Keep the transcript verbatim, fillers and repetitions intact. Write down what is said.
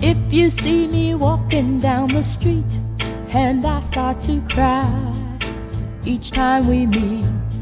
If you see me walking down the street and I start to cry each time we meet,